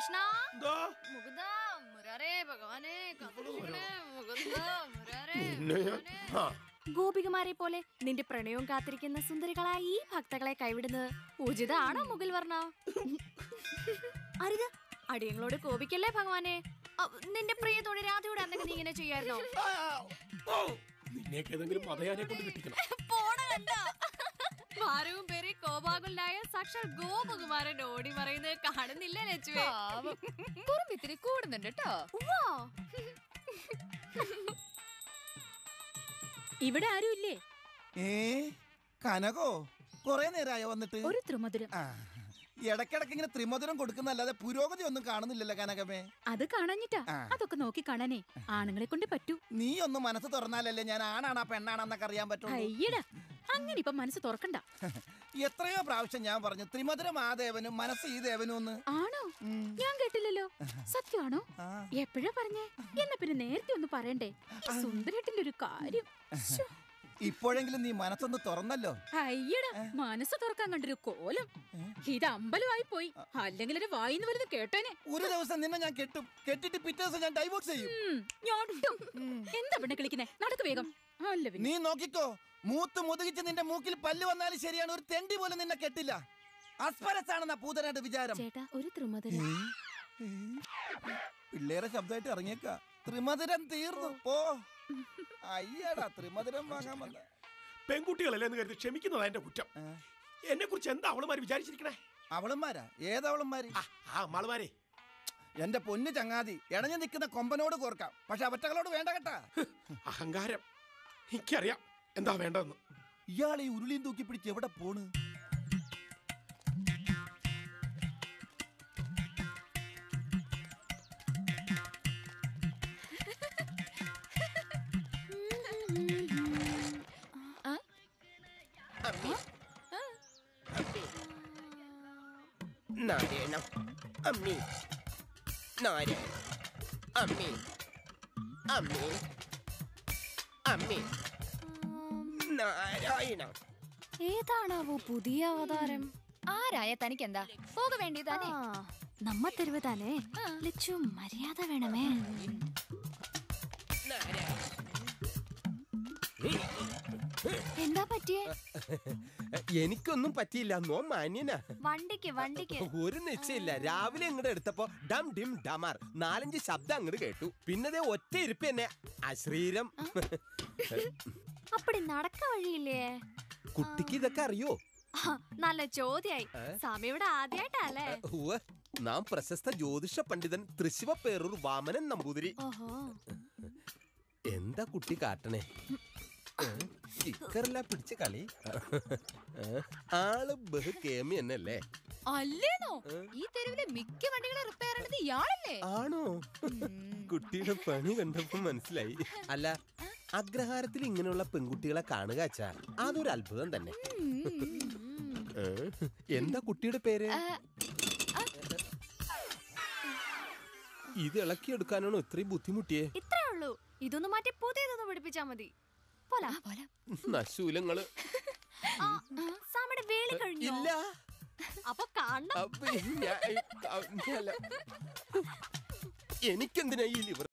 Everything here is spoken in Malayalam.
കൃഷ്ണ മുകുന്ദ മുരാരേ ഭഗവാനെ മുകുന്ദ മുരാരേ. ഗോപികമാരെ പോലെ നിന്റെ പ്രണയവും കാത്തിരിക്കുന്ന സുന്ദരികളായ ഈ ഭക്തകളെ കൈവിടുന്നത് ഉചിതമാണോ മുകിൽ വർണ്ണ? അരുത്, അടിയങ്ങളോട് കോപിക്കല്ലേ ഭഗവാനെ. നിന്റെ പ്രിയത്തോടെ രാധയോടെ എന്തൊക്കെ നീ ഇങ്ങനെ ചെയ്യായിരുന്നോ? ഭാരവും പേരെ കോപാകുലായ സാക്ഷാൽ ഗോപകുമാരൻ ഓടി മറയുന്നത് കാണുന്നില്ല ലച്ചുവേ. ഇത്തിരി കൂടുന്നുണ്ട് കേട്ടോ. ഇവിടെ ആരും ഇല്ലേ? കനകോ കൊറേ നേരമായോ വന്നിട്ട്? ഒരു ത്രിമധുരം. ഇടക്കിടക്ക് ഇങ്ങനെ ത്രിമധുരം കൊടുക്കുന്നല്ലാതെ പുരോഗതി ഒന്നും കാണുന്നില്ലല്ലോ കനകമേ. അത് കാണാഞ്ഞിട്ടാ. അതൊക്കെ നോക്കി കാണാനേ ആണുങ്ങളെ കൊണ്ട് പറ്റൂ. നീ ഒന്ന് മനസ്സ് തുറന്നാലല്ലേ ഞാൻ ആണാണാ പെണ്ണാണെന്നൊക്കെ അറിയാൻ പറ്റും. അയ്യടാ, അങ്ങനെ ഇപ്പൊ മനസ്സ് തുറക്കണ്ട. എത്രയോ പ്രാവശ്യം ഞാൻ പറഞ്ഞു ത്രിമധുരം ആ ദേവനും മനസ്സ് ഈ ദേവനും ഒന്ന്. ആണോ? ഞാൻ കേട്ടില്ലല്ലോ. സത്യമാണോ? എപ്പോഴാ പറഞ്ഞേ? എന്നാ പിന്നെ നേരത്തെ ഒന്ന് പറയണ്ടേ? സുന്ദരേട്ടന്റെ ഒരു കാര്യം. ഇപ്പോഴെങ്കിലും നീ മനസ്സൊന്ന് തുറന്നല്ലോ. അയ്യടാ, മനസ്സ് തുറക്കാൻ കണ്ടൊരു കോലം. ഇത് അമ്പലമായി പോയി. അല്ലെങ്കിൽ ഒരു വായിന്ന് വരുന്നത് കേട്ടേനെ. ഒരു ദിവസം നിന്നെ ഞാൻ കെട്ടും. കെട്ടിട്ട് പിറ്റേ ദിവസം ഞാൻ ഡൈവോഴ്സ് ചെയ്യും. എന്താ പെണ്ണെ കളിക്കുന്നേ? നടക്ക് വേഗം. നീ നോക്കിക്കോ, മൂത്ത് മുതുകിച്ച് നിന്റെ മൂക്കിൽ പല്ല് വന്നാലും ശരിയാണ്, ഒരു തെണ്ടി പോലും നിന്നെ കെട്ടില്ല. അസ്പരസാണെന്നാ പൂതനായിട്ട് വിചാരം. ചേട്ടാ, ഒരു ത്രിമധുരം. പിള്ളേരെ ശബ്ദമായിട്ട് ഇറങ്ങിയേക്ക. ത്രിമധുരം തീർന്നു പോ. അയ്യടാ, ത്രിമധുരം വാങ്ങാൻ വന്ന പെൺകുട്ടികളല്ലേ എന്ന് കരുതി ക്ഷമിക്കുന്നതാ എന്റെ കുറ്റം. എന്നെ കുറിച്ച് എന്താ അവളുമാര് വിചാരിച്ചിരിക്കണേ? അവളുമാരാ? ഏതവളുമാര്? മാളുമാരെ. എന്റെ പൊന്നു ചങ്ങാതി, ഇടഞ്ഞു നിൽക്കുന്ന കൊമ്പനോട് കോർക്കാം, പക്ഷെ അവറ്റകളോട് വേണ്ട കേട്ടാ. അഹങ്കാരം. എനിക്കറിയാം എന്താ വേണ്ടെന്ന്. ഇയാളെ ഈ ഉരുളിയും തൂക്കി പിടിച്ച് എവിടെ പോണ്? നാരായണം അമ്മി, നാരായണം അമ്മി, അമ്മി, അമ്മി, നാരായണം. ഏതാണാവോ പുതിയ അവതാരം? ആരായ തനിക്കെന്താ? പോക വേണ്ടി തന്നെ. നമ്മ തെരുവ് തന്നെ. ലച്ചു, മര്യാദ വേണമേ. എന്താ പറ്റിയേ? എനിക്കൊന്നും പറ്റിയില്ല. നോ മാന്യനാ. വണ്ടിക്ക് ഒരു നിശ്ചയില്ല. രാവിലെ ഇങ്ങോട്ട് എടുത്തപ്പോ ഡം ഡിം ഡമാർ 4-5 ശബ്ദം അങ്ങോട്ട് കേട്ടു. പിന്നെ ഒറ്റ ഇരിപ്പ് തന്നെ അശ്രീരം. അപ്പടി നടക്ക വഴിയില്ലേ? കുട്ടിക്ക് ഇതൊക്കെ അറിയോ? നല്ല ചോദ്യായി. സ്വാമി ഇവിടെ ആദ്യായിട്ടല്ലേ? നാം പ്രശസ്ത ജ്യോതിഷ പണ്ഡിതൻ തൃശ്ശിവ പേരൂർ വാമനൻ നമ്പൂതിരി. എന്താ കുട്ടി കാട്ടണേ? സ്റ്റിക്കറില്ല പിടിച്ച കളി. ആള് ബഹു കേമി എന്നല്ലേ? അല്ലേന്നോ? ഈ തെരുവിലെ മിക്ക വണ്ടികളെ റിപ്പയർ ചെയ്യണത് ഇയാളല്ലേ? ആണോ? കുട്ടിയുടെ പണി കണ്ടപ്പോ മനസ്സിലായി. അല്ല, അഗ്രഹാരത്തിൽ ഇങ്ങനെയുള്ള പെൺകുട്ടികളെ കാണുക വെച്ചാ അതൊരു അത്ഭുതം തന്നെ. എന്താ കുട്ടിയുടെ പേര്? ഇത് ഇളക്കിയെടുക്കാനാണോ ഇത്രയും ബുദ്ധിമുട്ടിയേ? ഇത്രേ ഉള്ളൂ. ഇതൊന്ന് മാറ്റി പുതിയതൊന്ന് പിടിപ്പിച്ചാ മതി. നശൂലങ്ങള്. സാമയുടെ വേലി കഴിഞ്ഞു. ഇല്ല. അപ്പൊ കാണണം. എനിക്കെന്തിനാ ഈ ലിവർ?